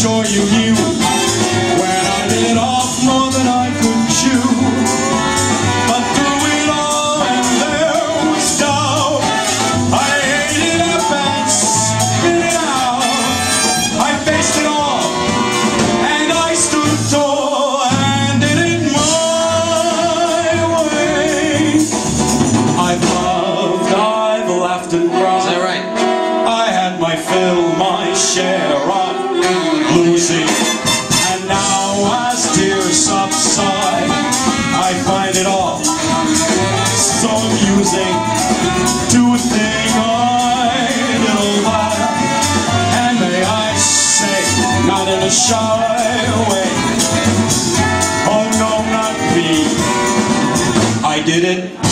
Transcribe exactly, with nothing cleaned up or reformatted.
sure you knew when I bit off more than I could chew. But through it all, and there was doubt, I ate it up and spit it out. I faced it all, and I stood tall, and did it my way. I've loved, I've laughed and cried. Is that right? I had my fill, my share of losing, and now as tears subside, I find it all so amusing to think I did all that. And may I say, not in a shy way, oh no, not me, I did it